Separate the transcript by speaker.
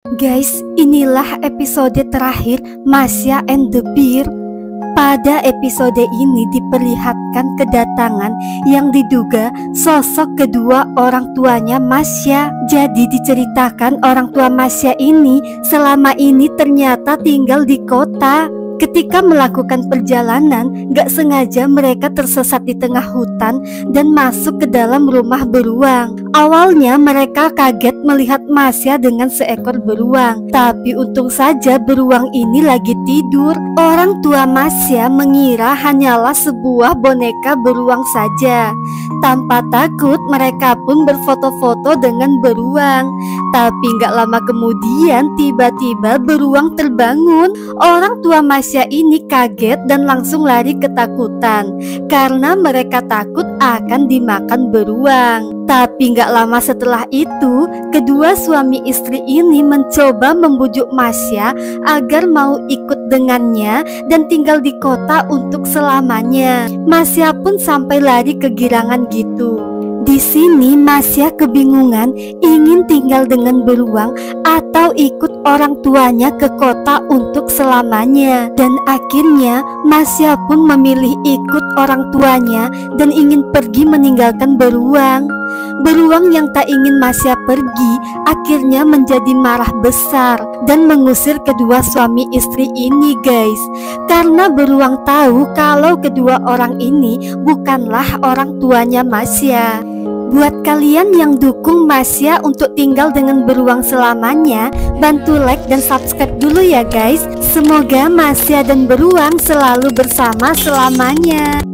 Speaker 1: Guys, inilah episode terakhir Masya and the Bear. Pada episode ini diperlihatkan kedatangan yang diduga sosok kedua orang tuanya Masya. Jadi diceritakan orang tua Masya ini selama ini ternyata tinggal di kota. Ketika melakukan perjalanan, gak sengaja mereka tersesat di tengah hutan dan masuk ke dalam rumah beruang. Awalnya mereka kaget melihat Masya dengan seekor beruang, tapi untung saja beruang ini lagi tidur. Orang tua Masya mengira hanyalah sebuah boneka beruang saja. Tanpa takut mereka pun berfoto-foto dengan beruang. Tapi gak lama kemudian tiba-tiba beruang terbangun. Orang tua Masya ini kaget dan langsung lari ketakutan karena mereka takut akan dimakan beruang. Tapi gak lama setelah itu, kedua suami istri ini mencoba membujuk Masya agar mau ikut dengannya dan tinggal di kota untuk selamanya. Masya pun sampai lari kegirangan gitu. Di sini Masya kebingungan ingin tinggal dengan beruang atau ikut orang tuanya ke kota untuk selamanya. Dan akhirnya Masya pun memilih ikut orang tuanya dan ingin pergi meninggalkan beruang. Beruang yang tak ingin Masya pergi akhirnya menjadi marah besar dan mengusir kedua suami istri ini, guys. Karena beruang tahu kalau kedua orang ini bukanlah orang tuanya Masya. Buat kalian yang dukung Masya untuk tinggal dengan beruang selamanya, bantu like dan subscribe dulu ya guys. Semoga Masya dan beruang selalu bersama selamanya.